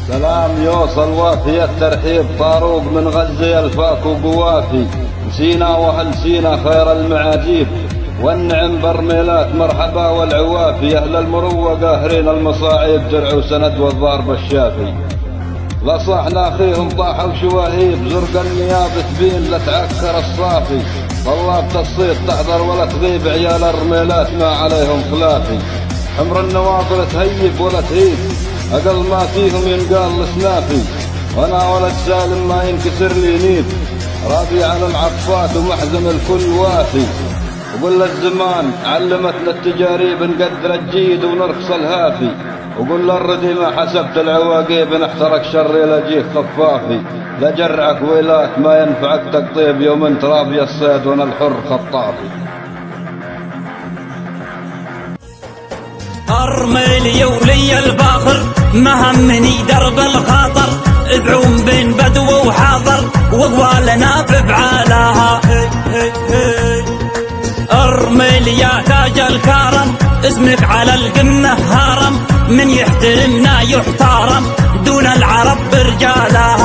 سلام يوصل وافي الترحيب طاروق من غزة الفاك وقوافي. سينا وأهل سينا خير المعاجيب والنعم برميلات مرحبا والعوافي. أهل المروة قاهرين المصاعيب درع وسند والضارب الشافي. لصحنا أخيهم طاحوا شواهيب زرق النياب تبين لتعكر الصافي. طلابة الصيد تحضر ولا تغيب عيال الرميلات ما عليهم خلافي. حمر النواظر تهيب ولا تهيب أقل ما فيهم ينقال لسنافي. وانا ولد سالم ما ينكسر لي نيب راضي على العفات ومحزم الكل وافي. وقل الزمان علمتنا التجاريب نقدر الجيد ونرخص الهافي. وقل الردي ما حسبت العواقيب نحترك شري لجيك خفافي. لجرعك ويلات ما ينفعك تقطيب يوم انت رابي الصيد وانا الحر خطافي. أرميلي ولي الفاخر مهمني درب الخاطر. ادعوم بين بدو وحاضر وقوالنا في فعالها. أرميلي يا تاج الكرم اسمك على القمة هارم. من يحترمنا يحترم دون العرب برجالها.